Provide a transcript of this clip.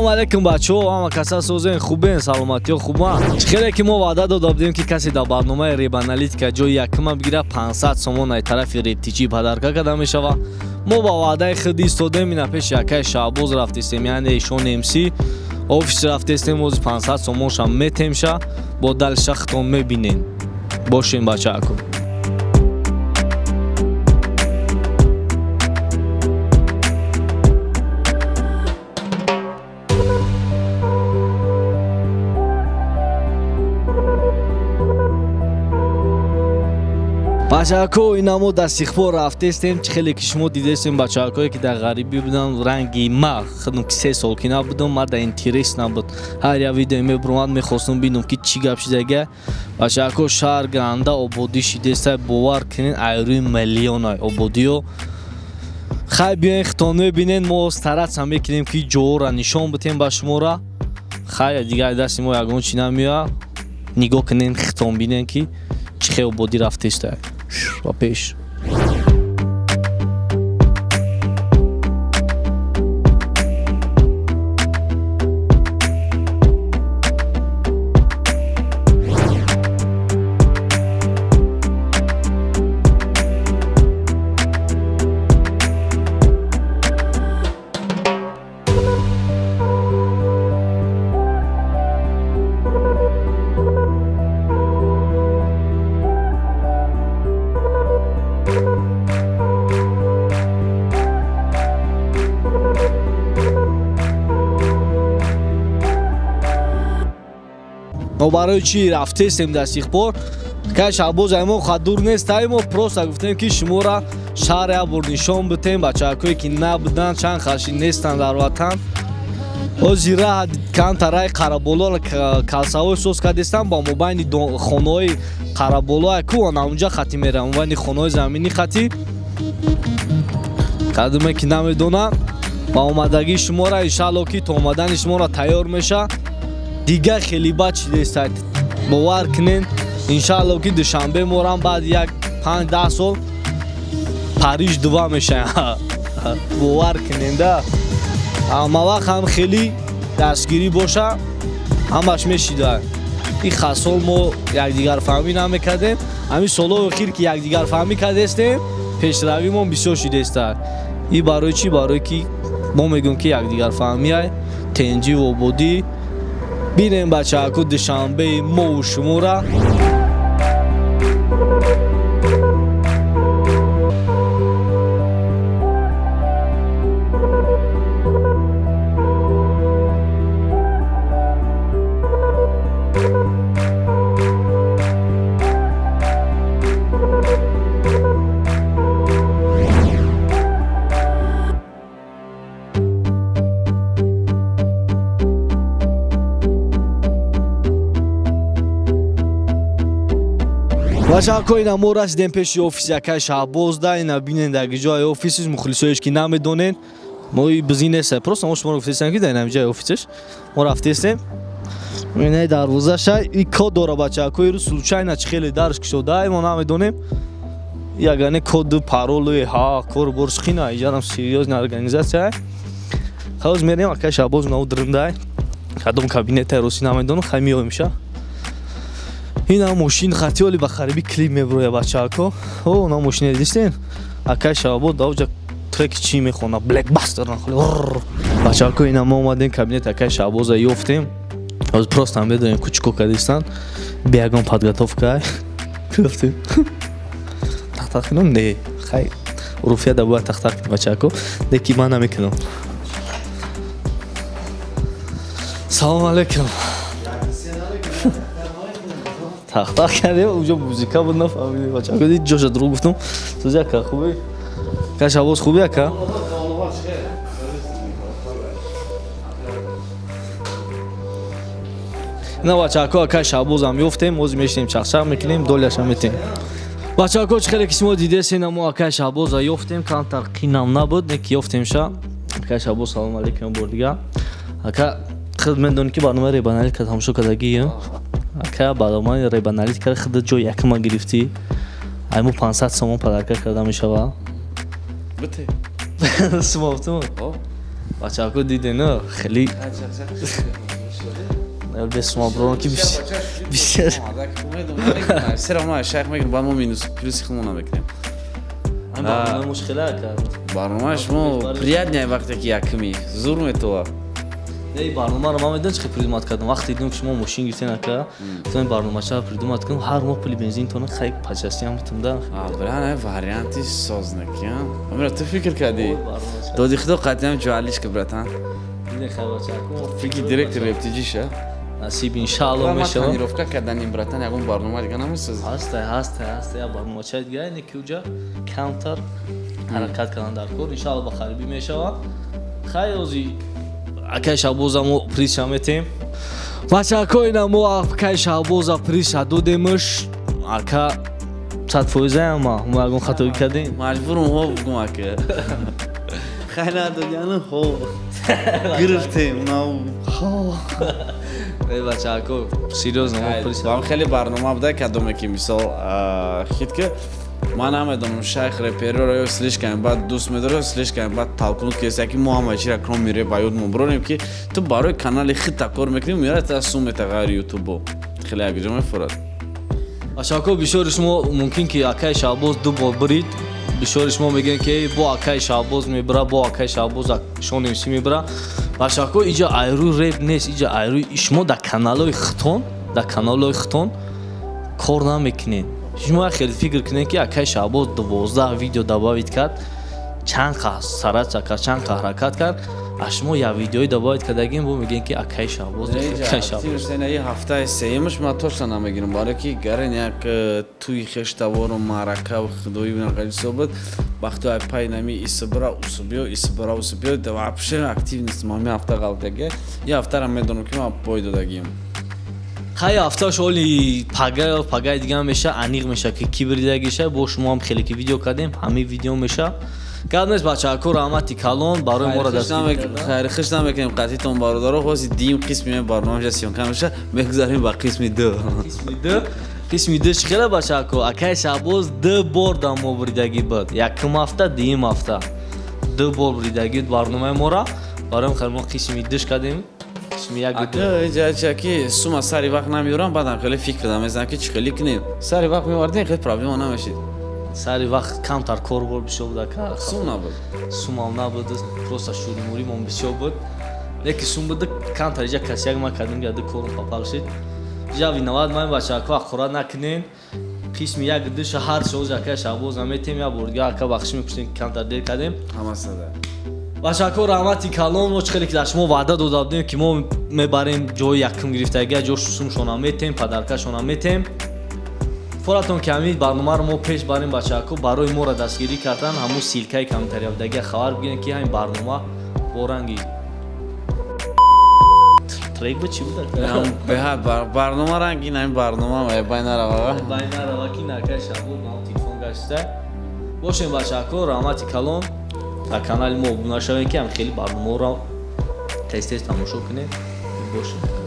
салом алейкум бачаҳо, ҳама каса созен хубен, саломатиё хуба. Хеле ки мо ваъда дода будем ки касе дар барномаи ребаналитика ҷои якума бигира 500 сомон ай тарафи рептичи подарка карда мешава. Мо ба ваъдаи худ истодем, ина пеш якай Шаҳбоз рафтистем, яъне ишон МС офис рафтистем, ози 500 сомонша метемша, бо далша хитон мебинен. Бошен бачаако. бачаако, ина мо дар сихпор рафтестем, чӣ хеле ки шумо дидестем бачаакое ки дар ғарибӣ будан, ранги ма худум ки 3 сол ки набудам, ма дар интерес набуд. Ҳар як видео мебуромад мехостум бинам ки чӣ гап шидага. Бачаако, шаҳр Гранда ободӣ шидеста, бовар кунен айрӯи миллионай ободиё. Хай биёен хитон мебинен, мо старатса мекунем ки ҷоҳора нишон битем ба шумора. Хай дигар дасти мо ягон чӣ намеояд. Нигоҳ кунен, хитон бинен ки чӣ хел ободӣ рафтеста. Ва пеш. мо барои чӣ рафтестем дар сихпор? Кай Шаҳбоз мо хадур нест, мо просто гуфтем ки шумора шаҳр як бор нишон битем, бачаакое ки набудан, чанд хаши нестан дар ватан. Ози раҳ кантараи қараболо калсавой соз кардестан, ба мобайни хонаҳои қараболо кӯ онҷа хати мера, мобайни хонаҳои заминӣ хати. Кадуме ки намедонам, ба омадагии шумора иншаалло ки то омадани шумора тайёр меша. Дигар хеле бад шидестад. Бовар кунен, иншаалло ки душанбе морам баъд як 5-10 сол Париж дува меша. Бовар кунен да. Ама вақт ҳам хеле дастгирӣ боша, ҳамаш мешида. И хасол мо якдигар фаҳмӣ намекардем. Ҳамин солҳои охир ки якдигар фаҳмӣ кардестем, пешравимон бисёр шидестад. И барои чӣ? Барои ки мо мегӯем ки якдигар фаҳмиай тенҷи ва ободӣ. Бинем бачаако душанбеи мову шумора. бачаако, ина мо расидем пеши офиси якай Шаҳбоз да. Ина бинен дар ҷои офисиш, мухлисоеш ки намедонен, мо бизнесе просто мо шуморо гуфтестем ки дар ин ҷои офисиш мо рафтестем. Ина дарвозаша и код дора бачаако, ирӯз случайно чӣ хеле дарш кушода, мо намедонем. Ягоне коду паролу кор борш хина, иҷарам серьёзная организация. Ҳоз мерем якай Шаҳбоз нав дрында. Кадом кабинета роси намедонам, хай меоимша. Ина мошин хатиёли ба қарибӣ клип мебуроя бачаако. О, на мошине дидистен? Акай Шаҳбоз давҷа треки чӣ мехона? Blackbuster нахоли. Бачаако, ина мо омадем кабинет Акай Шаҳбоза ёфтем. Ҳозир просто ҳам медонем кучко кардистан. Бе ягон подготовка. Гуфтем. Тахтак кунам? Не. Хай. Руфияда бояд тахтак кунам бачаако. Деки ман намекунам. Салом алейкум. тахтак кардем, уҷо музика буд нафаҳмидем. Бачаако дид ҷоша дурӯғ гуфтам. Сӯзи ака хубе? Акай Шаҳбоз хубе ака? ина бачаако Акай Шаҳбозам ёфтем, ҳозир мешинем чақчақ мекунем, долияша метем. бачаако, чӣ хеле ки шумо дидестен, мо Акай Шаҳбоза ёфтем, камтар қинам набуд, не ки ёфтемша. Акай Шаҳбоз, салом алейкум бор дигар. Ака, худ медонӣ ки барномаи ребаналитика тамошо кардагием. Ака, барномаи ребаналитика худ ҷои якума гирифтӣ. Мо 500 сомон подарка карда мешава. Бите. Смофтум. бачаҳо диден хеле без шумо брон ки бисер серама шайх мегирем ба мо минус плюс хилмона мекунем барномаи мушкила кард барномааш мо приятняй вақте ки якми зур метова не барномаро ман медонам чӣ придумат кардам вақте дидам ки шумо машин гирифтен ака тон барномачаро придумат кардам ҳар моҳ пули бензинтона хай пачастиам бутамда бра варианти сознакӣ амира ту фикр кардӣ доди худо қатъиам ҷуалишка братан диден хай бачако фикри директор рептиҷиша насиб иншаалло мешава тренировка карданим братан ягон барнома дига намесози ҳаст я барномачаи дига ине ки уҷа камтар ҳаракат кардан дар кор иншаалло ба қарибӣ мешава хай ози акай шабоза мо приша метем бачако ина мо акай шабоза приша додемаш ака 100% ама мо ягон хатоӣ кардем маҷбурм ҳо бугум ака хай надодяну ҳо гирифтем бачако серьёзно мо приша хеле барнома буда кадоме ки мисол хит ки ман намедонам шайх репериро ё слиш кардем баъд дӯст медорем слиш кардем баъд талқинот кеса ки мо ҳама чира кром мире ба ёд мо бронем ки ту барои канали хита кор мекунем мира та сумета ғайри ютубо хеле якҷо мефурад бачако бишори шумо мумкин ки акай шабоз ду бор бирид бишори шумо мегӯем ки бо акай шабоз мебира бо акай шабоз шонемси мебира бачако иҷа айрӯи реп нест иҷа айрӯи шумо дар каналҳои хитон кор намекунед шумо хеле фикр кунед ки акай шабоз 12 видео добавид кард чанд қаҳр сараца кард чанд қаҳр ҳаракат кард а шумо як видеои добавид кардагем бо мегӯем ки акай шабоз ҳафтаи сеюмаш ма точно намегирам барое ки гарен як туи хештавору маърака худои нақалисобат вақто ай пай нами исбра усубиё вообще актив нестам ҳами ҳафта ғалтаге я ҳафтара медонам ки ман пой додагиам хай ҳафташ оли пагай дига меша аниқ меша ки ки биридагиша бо шумо ҳам хеле ки видео кардем ҳами видео меша гап нест бачако раҳмати калон барои моро хайр хиш намекунем қатъитон бародаро ҳози дим қисми барномаша сёнка меша мегузарем ба қисми ду қисми ду чӣ хела бачако акай шабоз 2 бор дар мо буридагӣ буд якум ҳафта дуюм ҳафта 2 бор буридагӣ барномаи моро барои хеле мо қисми душ кардем ки сума сари вақт намеёрам баъдам хеле фикр намезанам ки чӣ хеле кунем сари вақт мевардем хеле проблема намешид сари вақт камтар корбор бисёр буд ака сум набуд сумам набуд просто шуримуримон бисёр буд леки сум буд камтар иҷа касияк ма кардем яду корум папалшид иҷа виноват ман бачако ақурат накунен қисми як душа ҳар шоз акай шабоз наметем я бор дига ака бахшӣ мекуштем камтар дер кардем ҳамасада бачако раҳмати калон мо чӣ хеле ки дар шумо ваъда дода будем ки мо мебарем ҷои якум гирифтагия ҷо сумшона метем падаркашона метем форатон ки ҳамин барномаро мо пеш барем бачако барои моро дастгирӣ кардан ҳамун силкаи камтариявдагия хабар бигирем ки ҳамин барнома бо ранги трек буд чӣ буд беҳад барнома рангин ҳамин барнома байнарава ки накай шабуд ман телефон гашта бошем бачако раҳмати калон дар канали мо обуна шавем ки ҳам хеле барномаро тез тамошо кунем бошем